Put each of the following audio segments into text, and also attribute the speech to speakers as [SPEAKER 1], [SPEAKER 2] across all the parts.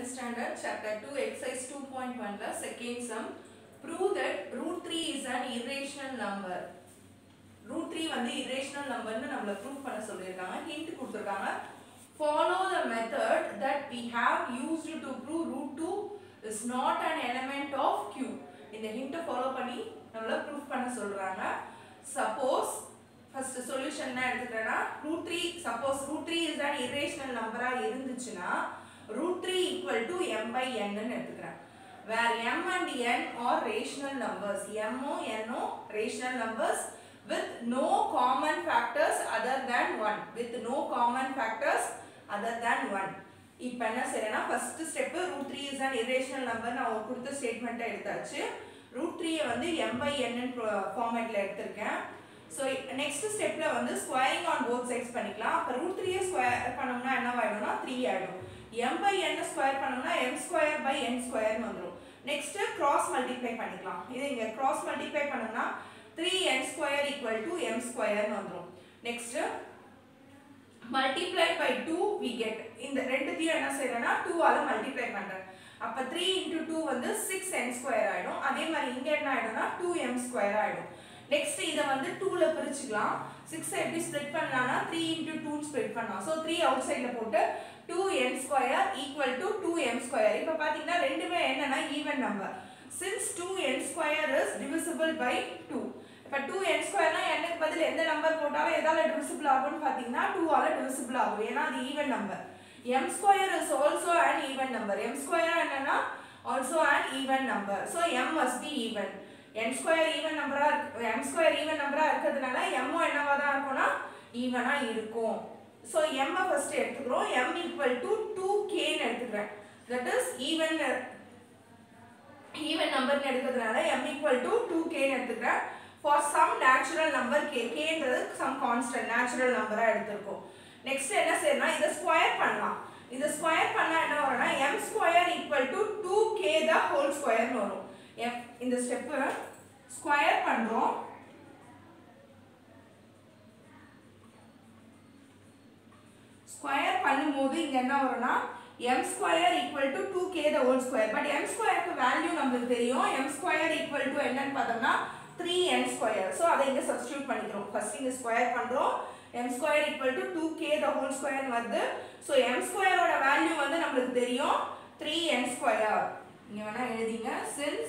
[SPEAKER 1] 11th standard, chapter 2, exercise 2.1, second sum. Prove that root 3 is an irrational number. Root 3 வந்து irrational number னு நம்மள prove பண்ண சொல்லிருக்காங்க. Hint கொடுத்திருக்காங்க. Follow the method that we have used to prove root 2 is not an element of Q. இந்த hint follow பண்ணி நம்மள prove பண்ண சொல்றாங்க. Suppose first solution என்ன எடுத்துட்டேனா root 3 suppose root 3 is an irrational number இருந்துச்சுனா root 3 equal to m by n னு எடுத்துக்கிறேன். Where m and n are rational numbers. m o n o rational numbers with no common factors other than 1. With no common factors other than 1. இப்போ என்ன செய்யறேன்னா first step root 3 is an irrational number நான் ஒரு கொடுத்த ஸ்டேட்மென்ட்டை எடுத்தாச்சு. root 3 வந்து m by n ஃபார்மேட்ல எடுத்துர்க்கேன். So next stepல வந்து squaring on both sides பண்ணிக்கலாம். அப்ப root 3 ஸ்கொயர் பண்ணோம்னா என்ன ஆயிடும்னா 3 ஆயிடும். m by n ஸ்கொயர் பண்ணோம்னா m square by n square னு வந்துரும். next cross multiply பண்ணிக்கலாம். இது இங்க cross multiply பண்ணோம்னா 3n square equal to m square னு வந்துரும். next multiply by 2 we get இந்த ரெண்டுத்தையும் என்ன செய்றேன்னா 2 ஆல மல்டிப்ளை பண்றேன். அப்ப 3 into 2 வந்து 6n square ஆயிடும். அதே மாதிரி இங்க என்ன ஆயிடும்னா 2m square ஆயிடும். next இத வந்து 2 ல பிரிச்சுக்கலாம். 6 எப்படி ஸ்ப்ளிட் பண்ணலாம்னா 3 into 2 ஸ்ப்ளிட் பண்ணலாம். so 3 அவுட் சைடுல போட்டு 2n square equal to 2m square. இப்போ பாத்தீங்கன்னா ரெண்டுமே என்னன்னா even number. since 2n square is divisible by 2. இப்ப 2n square னா n க்கு பதிலா எந்த நம்பர் போட்டாலும் எதால divisible ஆகும்னு பாத்தீங்கன்னா 2 ஆல divisible ஆகும். ஏனா அது even number. m square is also an even number. m square என்னன்னா also an even number. so m must be even. n square even number m square even number இருக்கிறதுனால m என்னவா தான் இருக்கும்னா ஈவனா இருக்கும். so m first எடுத்துக்கிறோம். m equal to 2k ன்னு எடுத்துக்கிறேன். that is even number ன்னு எடுக்கிறதுனால m equal to 2k ன்னு எடுத்துக்கிறேன். for some natural number k ன்றது some constant natural number எடுத்துறோம். நெக்ஸ்ட் என்ன செய்யறோம்னா இத ஸ்கொயர் பண்ணலாம். இத ஸ்கொயர் பண்ணா என்ன வரும்னா m square equal to 2k the whole square ன்னு வரும். இந்த ஸ்டெப் ஸ்கொயர் பண்றோம். ஸ்கொயர் பண்ணும்போது இங்க என்ன வரும்னா m square equal to 2k the whole square. but m square க்கு வேல்யூ நமக்கு தெரியும். m square equal to என்னன்னு பார்த்தோம்னா 3n square. so அதை இங்க சப்ஸ்டிட்யூட் பண்ணிக்கிறோம். ஃபர்ஸ்ட் இங்க ஸ்கொயர் பண்றோம். m square equal to 2k the whole square வருது. so m square ஓட வேல்யூ வந்து நமக்கு தெரியும் 3n square. இங்க வேணா எழுதிங்க. since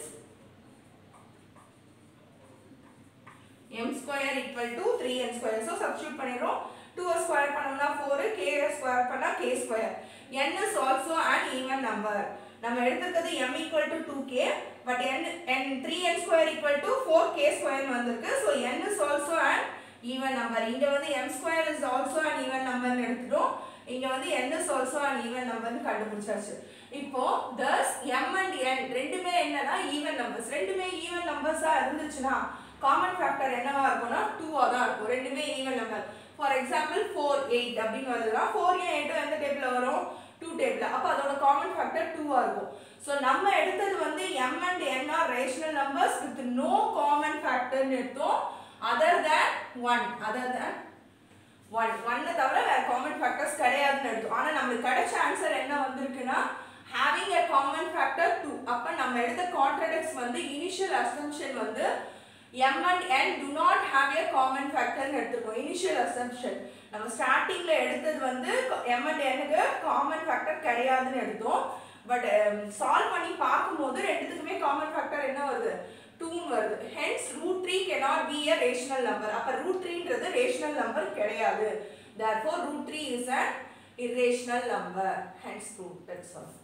[SPEAKER 1] m square equal to 3n square. so substitute பண்ணிரோம். 2 ஸ்கொயர் பண்ணோம்னா 4, k ஸ்கொயர் பண்ணா k square. n is also an even number. நம்ம எடுத்துக்கிறது m equal to 2k but n 3n square equal to 4k square வந்திருக்கு. so n is also an even number. இங்க வந்து m square is also an even number ன்னு எடுத்துட்டோம். இங்க வந்து n is also an even number ன்னு கண்டுபிடிச்சாச்சு. இப்போ thus m and n ரெண்டுமே என்னன்னா even numbers. ரெண்டுமே even numbers இருந்துச்சுனா காமன் ஃபேக்டர் என்னவா இருக்கும்னா 2 ஆ தான் இருக்கும். ரெண்டுமே ஈவன் நம்பர். ஃபார் எக்ஸாம்பிள் 4 8 அப்படினு வருதுனா 4 8 எந்த டேபிள்ல வரும் 2 டேபிள்ல. அப்ப அதோட காமன் ஃபேக்டர் 2 ஆ இருக்கும். சோ நம்ம எடுத்தது வந்து m and n are rational numbers with no common factor ன்னு எடுத்தோம். other than 1 தவிர வேற காமன் ஃபேக்டர்ஸ் கிடையாதுன்னு எடுத்தோம். ஆனா நமக்கு கிடைச்ச ஆன்சர் என்ன வந்திருக்குனா having a common factor 2. அப்ப நம்ம எடுத்த கான்ட்ராடிக்ட்ஸ் வந்து இனிஷியல் அசம்ப்ஷன் வந்து m and n do not have a common factor ன்னு எடுத்துக்கோ. இனிஷியல் அசம்ப்ஷன் நம்ம ஸ்டார்டிங்ல எடுத்தது வந்து m and n க்கு காமன் ஃபேக்டர் கிடையாதுன்னு எடுத்தோம். பட் சால்வ் பண்ணி பாக்கும்போது ரெண்டுத்துக்குமே காமன் ஃபேக்டர் என்ன வருது 2 ன்னு வருது. hence root 3 cannot be a rational number. அப்ப root 3 ன்றது rational number கிடையாது. therefore root 3 is an irrational number. hence proved. that's all.